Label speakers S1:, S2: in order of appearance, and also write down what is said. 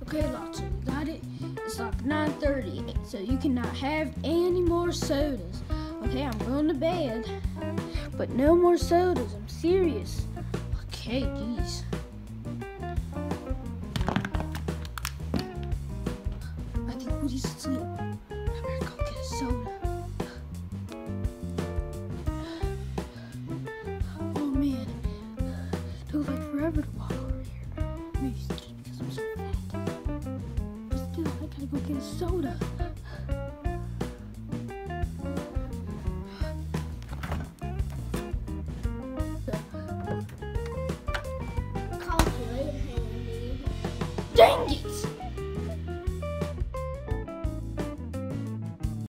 S1: Okay, Lotso, you got it? It's like 9:30, so you cannot have any more sodas. Okay, I'm going to bed, but no more sodas. I'm serious. Okay, geez. I think Woody's asleep. I better go get a soda. Oh man, it took like forever to walk over here. Maybe it's just because I'm so fat. But still, I gotta go get a soda. Dang it!